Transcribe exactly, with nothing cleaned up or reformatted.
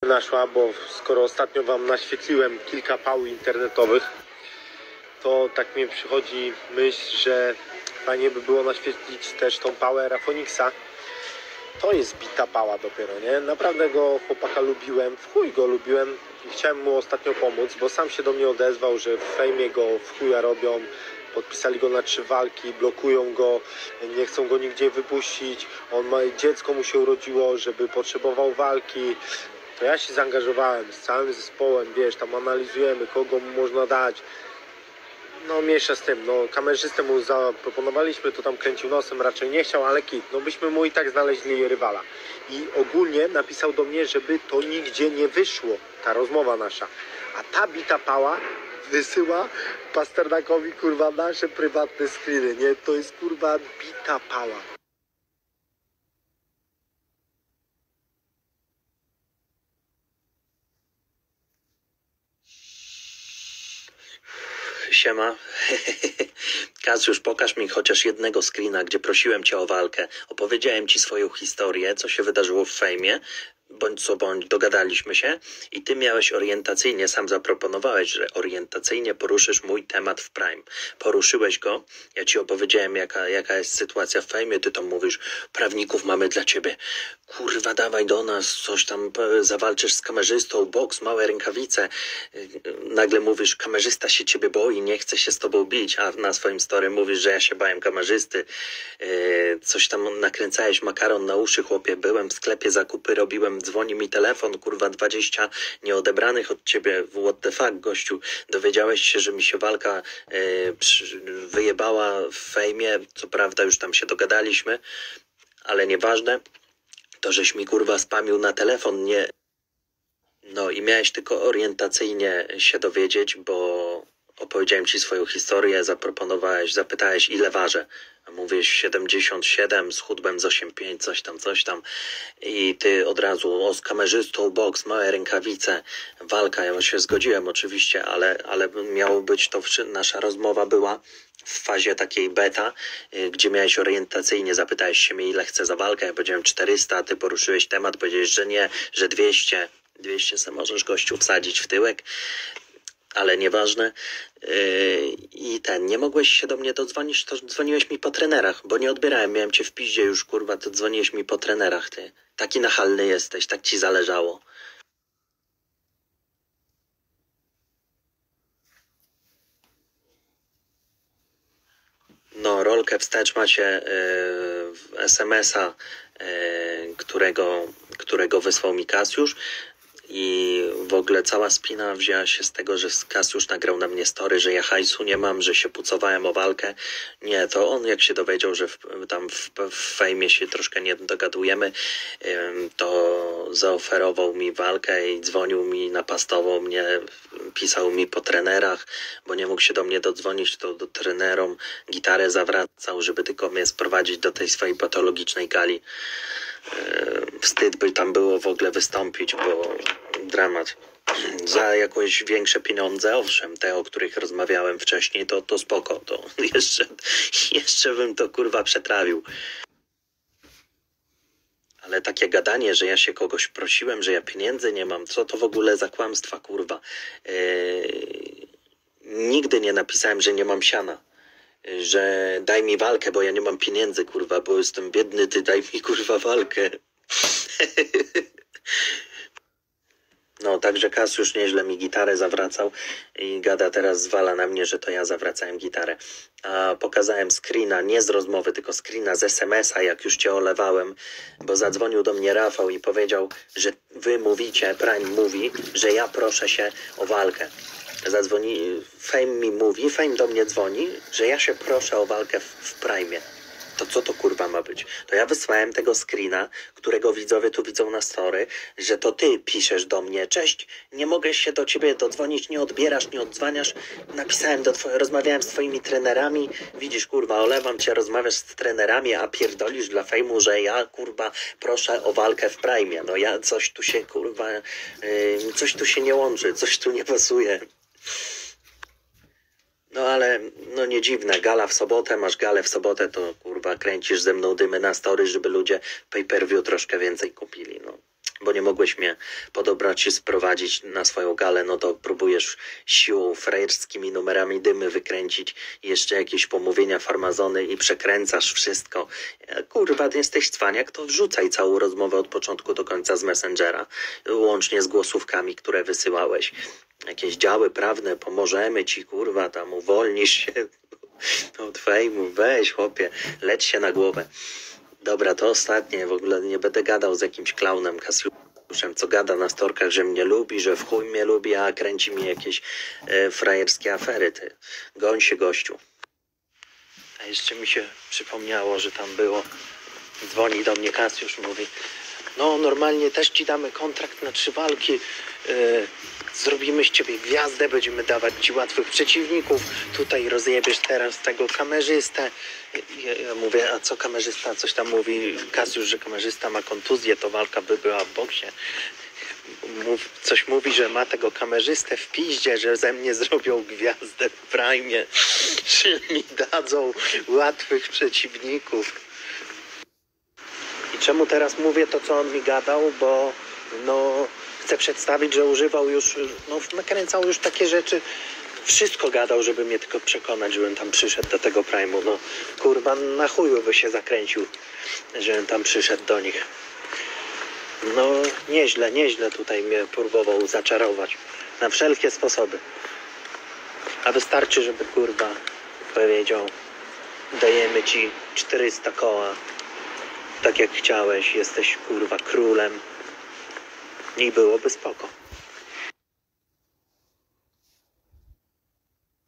naszła, bo skoro ostatnio wam naświetliłem kilka pał internetowych, to tak mi przychodzi myśl, że fajnie by było naświetlić też tą pałę Rafoniksa. To jest bita pała dopiero, nie? Naprawdę go chłopaka lubiłem, w chuj go lubiłem i chciałem mu ostatnio pomóc, bo sam się do mnie odezwał, że w fejmie go w chuja robią, podpisali go na trzy walki, blokują go, nie chcą go nigdzie wypuścić, on ma, dziecko mu się urodziło, żeby potrzebował walki. To ja się zaangażowałem z całym zespołem, wiesz, tam analizujemy, kogo mu można dać. No mniejsza z tym, no kamerzystę mu zaproponowaliśmy, to tam kręcił nosem, raczej nie chciał, ale kit, no byśmy mu i tak znaleźli rywala. I ogólnie napisał do mnie, żeby to nigdzie nie wyszło, ta rozmowa nasza. A ta bita pała wysyła Pasternakowi, kurwa, nasze prywatne screeny, nie? To jest, kurwa, bita pała. Siema. Kasiusz, pokaż mi chociaż jednego screena, gdzie prosiłem cię o walkę. Opowiedziałem ci swoją historię, co się wydarzyło w fejmie. Bądź co bądź, dogadaliśmy się i ty miałeś orientacyjnie, sam zaproponowałeś, że orientacyjnie poruszysz mój temat w Prime. Poruszyłeś go, ja ci opowiedziałem, jaka, jaka jest sytuacja w fejmie, ty to mówisz, prawników mamy dla ciebie. Kurwa, dawaj do nas, coś tam, zawalczysz z kamerzystą, boks, małe rękawice. Nagle mówisz, kamerzysta się ciebie boi, nie chce się z tobą bić, a na swoim story mówisz, że ja się bałem kamerzysty. Coś tam nakręcałeś, makaron na uszy, chłopie, byłem w sklepie, zakupy robiłem, dzwoni mi telefon, kurwa, dwadzieścia nieodebranych od ciebie, what the fuck, gościu, dowiedziałeś się, że mi się walka e, wyjebała w fejmie, co prawda już tam się dogadaliśmy, ale nieważne, to żeś mi, kurwa, spamił na telefon, nie, no i miałeś tylko orientacyjnie się dowiedzieć, bo opowiedziałem ci swoją historię, zaproponowałeś, zapytałeś, ile ważę. Mówisz siedemdziesiąt siedem, schudłem z osiem pięć, coś tam, coś tam. I ty od razu, o, z kamerzystą, boks, małe rękawice, walka. Ja się zgodziłem oczywiście, ale, ale miało być to, nasza rozmowa była w fazie takiej beta, gdzie miałeś orientacyjnie, zapytałeś się mnie, ile chcę za walkę. Ja powiedziałem czterysta, ty poruszyłeś temat, powiedziałeś, że nie, że dwieście. dwieście se możesz, gościu, wsadzić w tyłek. Ale nieważne. Yy, I ten, nie mogłeś się do mnie dodzwonić, to dzwoniłeś mi po trenerach, bo nie odbierałem, miałem cię w piździe już, kurwa, to dzwoniłeś mi po trenerach, ty. Taki nachalny jesteś, tak ci zależało. No, rolkę wstecz macie yy, es em es a, yy, którego, którego wysłał mi Kasiusz. I w ogóle cała spina wzięła się z tego, że Kasiusz nagrał na mnie story, że ja hajsu nie mam, że się pucowałem o walkę. Nie, to on jak się dowiedział, że w, tam w, w fejmie się troszkę nie dogadujemy, to zaoferował mi walkę i dzwonił mi, napastował mnie, pisał mi po trenerach, bo nie mógł się do mnie dodzwonić, to do trenerom gitarę zawracał, żeby tylko mnie sprowadzić do tej swojej patologicznej gali. Wstyd by tam było w ogóle wystąpić, bo dramat. Za jakoś większe pieniądze, owszem, te, o których rozmawiałem wcześniej, to, to spoko, to jeszcze, jeszcze bym to, kurwa, przetrawił. Ale takie gadanie, że ja się kogoś prosiłem, że ja pieniędzy nie mam, co to w ogóle za kłamstwa, kurwa. Yy, nigdy nie napisałem, że nie mam siana. Że daj mi walkę, bo ja nie mam pieniędzy, kurwa, bo jestem biedny, ty daj mi, kurwa, walkę. No, także Kasiusz nieźle mi gitarę zawracał i gada teraz, zwala na mnie, że to ja zawracałem gitarę. A pokazałem screena, nie z rozmowy, tylko screena z es em es a, jak już cię olewałem, bo zadzwonił do mnie Rafał i powiedział, że wy mówicie, Prime mówi, że ja proszę się o walkę. Zadzwoni, Fame mi mówi, Fame do mnie dzwoni, że ja się proszę o walkę w, w Prime. To co to, kurwa, ma być? To ja wysłałem tego screena, którego widzowie tu widzą na story, że to ty piszesz do mnie, cześć, nie mogę się do ciebie dodzwonić, nie odbierasz, nie odzwaniasz. Napisałem do twoje, rozmawiałem z twoimi trenerami, widzisz, kurwa, olewam cię, rozmawiasz z trenerami, a pierdolisz dla Fame'u, że ja, kurwa, proszę o walkę w Prime. No ja, coś tu się, kurwa, yy, coś tu się nie łączy, coś tu nie pasuje. No ale, no nie dziwne, gala w sobotę, masz galę w sobotę, to kurwa kręcisz ze mną dymy na story, żeby ludzie pay-per-view troszkę więcej kupili, no. bo nie mogłeś mnie podobrać się sprowadzić na swoją galę, no to próbujesz siłą frajerskimi numerami dymy wykręcić i jeszcze jakieś pomówienia farmazony i przekręcasz wszystko. Kurwa, ty jesteś cwaniak, to wrzucaj całą rozmowę od początku do końca z Messengera, łącznie z głosówkami, które wysyłałeś. Jakieś działy prawne, pomożemy ci, kurwa, tam uwolnisz się od fejmu, weź chłopie, leć się na głowę. Dobra, to ostatnie, w ogóle nie będę gadał z jakimś klaunem Kasiuszem, co gada na storkach, że mnie lubi, że w chuj mnie lubi, a kręci mi jakieś e, frajerskie afery, ty. Goń się, gościu. A jeszcze mi się przypomniało, że tam było, dzwoni do mnie Kasiusz, mówi, no normalnie też ci damy kontrakt na trzy walki, e, zrobimy z ciebie gwiazdę, będziemy dawać ci łatwych przeciwników, tutaj rozjebiesz teraz tego kamerzystę. Ja, ja mówię, a co kamerzysta? Coś tam mówi Kasiusz, że kamerzysta ma kontuzję, to walka by była w boksie. Mów, coś mówi, że ma tego kamerzystę w piździe, że ze mnie zrobią gwiazdę w prime, że mi dadzą łatwych przeciwników. I czemu teraz mówię to, co on mi gadał? Bo no chcę przedstawić, że używał już, no nakręcał już takie rzeczy, wszystko gadał, żeby mnie tylko przekonać, żebym tam przyszedł do tego Prime'u. No kurwa, na chuju by się zakręcił, żebym tam przyszedł do nich. No nieźle, nieźle tutaj mnie próbował zaczarować. Na wszelkie sposoby. A wystarczy, żeby kurwa powiedział, dajemy ci czterysta koła, tak jak chciałeś, jesteś kurwa królem. I byłoby spoko.